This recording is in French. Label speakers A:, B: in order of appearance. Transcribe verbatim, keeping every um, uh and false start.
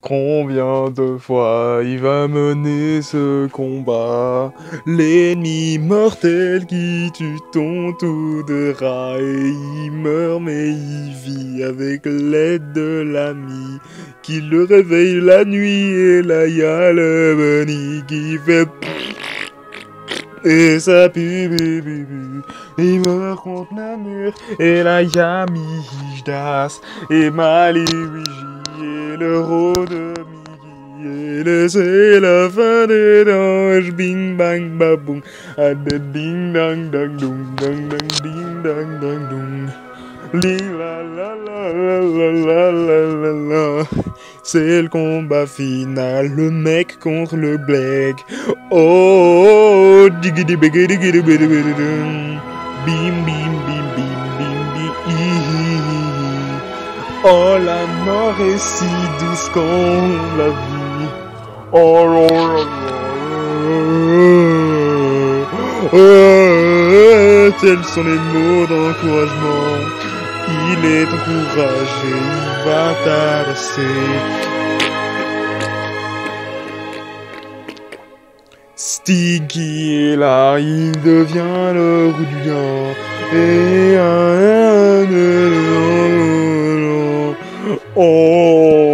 A: Combien de fois il va mener ce combat? L'ennemi mortel qui tue ton tour de rat. Et il meurt mais il vit avec l'aide de l'ami qui le réveille la nuit. Et là y a le bunny qui fait et ça pue, pue, pue, pue. Il meurt contre le mur. Et là y a Mijdas et Maliwiji et le rôle de Migi. Et le- c'est la fin des danges. Bing bang baboum. Ah, de ding dang dang dong dang dang ding dang dang dong. Ling la la la la la la la la la. C'est le combat final, le mec contre le black. Oh, digidi bigidi digidi bidi bidi dum. Bim bim bim bim bim bim. Hi. Oh, la mort est si douce qu'on la vit. Oh là là là. Euh, tels sont les mots d'encouragement. Il est encouragé, il va t'arraser. Stinky est là, il devient le roux du lion. Et un, un, un, un, un, un. Oh.